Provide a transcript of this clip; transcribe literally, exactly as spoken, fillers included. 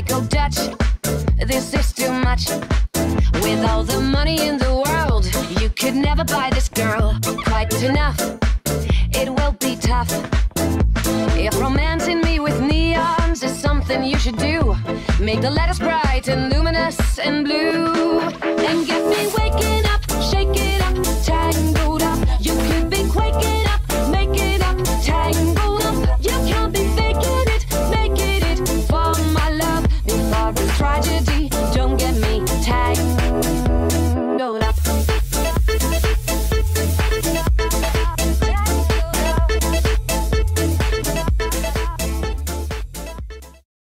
go Dutch. This is too much. With all the money in the world, you could never buy this girl quite enough. It will be tough. If romancing me with neons is something you should do, make the letters bright and luminous and blue, and get me waking up, shake it up, tangled up. You could be quaking up, make it up, tangled up. You can't be faking it, making it for my love. Before this tragedy, don't get me